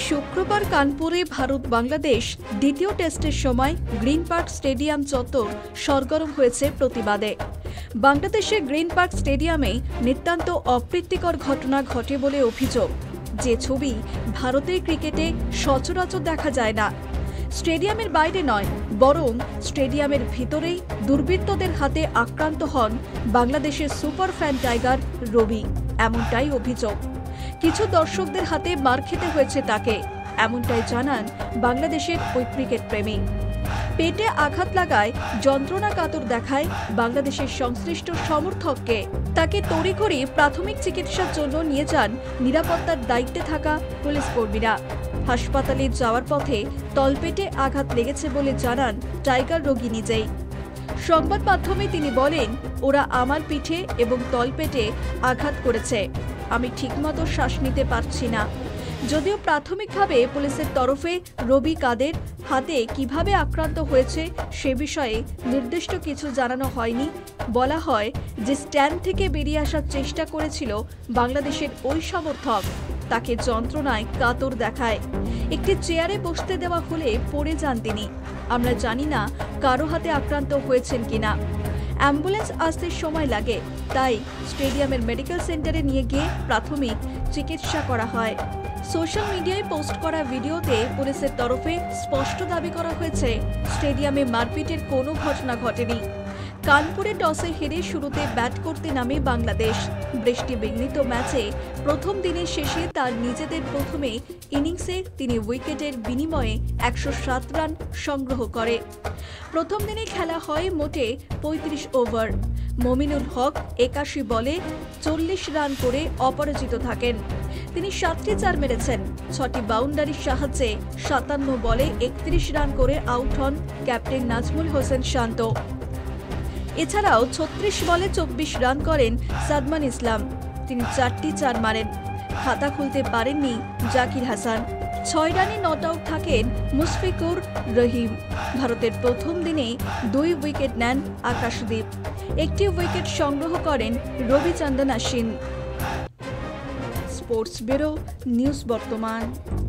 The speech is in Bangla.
শুক্রবার কানপুরে ভারত বাংলাদেশ দ্বিতীয় টেস্টের সময় গ্রিন পার্ক স্টেডিয়াম চত্বর সরগরম হয়েছে প্রতিবাদে। বাংলাদেশের গ্রিন পার্ক স্টেডিয়ামে নিতান্ত অপ্রীতিকর ঘটনা ঘটে বলে অভিযোগ, যে ছবি ভারতের ক্রিকেটে সচরাচর দেখা যায় না। স্টেডিয়ামের বাইরে নয়, বরং স্টেডিয়ামের ভিতরেই দুর্বৃত্তদের হাতে আক্রান্ত হন বাংলাদেশের সুপার ফ্যান টাইগার রবি, এমনটাই অভিযোগ। কিছু দর্শকদের হাতে মার খেতে হয়েছে তাকে, এমনটাই জানান বাংলাদেশের ওই ক্রিকেট প্রেমী। পেটে আঘাত লাগায় যন্ত্রণা কাতর দেখায় বাংলাদেশের সংশ্লিষ্ট সমর্থককে। তাকে তড়িঘড়ি প্রাথমিক চিকিৎসার জন্য নিয়ে যান নিরাপত্তার দায়িত্বে থাকা পুলিশ কর্মীরা। হাসপাতালে যাওয়ার পথে তলপেটে আঘাত লেগেছে বলে জানান টাইগার রোগী নিজেই। সংবাদ মাধ্যমে তিনি বলেন, ওরা আমার পিঠে এবং তলপেটে আঘাত করেছে, আমি ঠিকমতো শ্বাস নিতে পারছি না। যদিও প্রাথমিকভাবে পুলিশের তরফে রবি কাদের হাতে কিভাবে আক্রান্ত হয়েছে সে বিষয়ে নির্দিষ্ট কিছু জানানো হয়নি। বলা হয় যে স্ট্যান্ড থেকে বেরিয়ে আসার চেষ্টা করেছিল বাংলাদেশের ওই সমর্থক, তাকে যন্ত্রণায় কাতর দেখায়। একটি চেয়ারে বসতে দেওয়া হলে পড়ে যান তিনি। আমরা জানি না কারো হাতে আক্রান্ত হয়েছেন কিনা। অ্যাম্বুলেন্স আসতে সময় লাগে, তাই স্টেডিয়ামের মেডিকেল সেন্টারে নিয়ে গিয়ে প্রাথমিক চিকিৎসা করা হয়। সোশ্যাল মিডিয়ায় পোস্ট করা ভিডিওতে পুলিশের তরফে স্পষ্ট দাবি করা হয়েছে, স্টেডিয়ামে মারপিটের কোনো ঘটনা ঘটেনি। কানপুরে টসে হেরে শুরুতে ব্যাট করতে নামে বাংলাদেশ। বৃষ্টি বিঘ্নিত ম্যাচে প্রথম দিনের শেষে তার নিজেদের প্রথমে ইনিংসে তিনি উইকেটের বিনিময়ে 107 রান সংগ্রহ করে। প্রথম দিনে খেলা হয় মোটে 35 ওভার। মমিনুল হক 81 বলে 40 রান করে অপরাজিত থাকেন। তিনি 7টি চার মেরেছেন, 6টি বাউন্ডারির সাহায্যে 57 বলে 31 রান করে আউট হন ক্যাপ্টেন নাজমুল হোসেন শান্ত। এছাড়াও 36 বলে 24 রান করেন সাদমান ইসলাম, তিনি 4টি চার মারেন। খাতা খুলতে পারেননি জাকির হাসান। 6 রানে নট আউট থাকেন মুশফিকুর রহিম। ভারতের প্রথম দিনেই 2 উইকেট নেন আকাশদীপ, 1টি উইকেট সংগ্রহ করেন Ravichandran Ashwin. Sports bureau, news বর্তমান।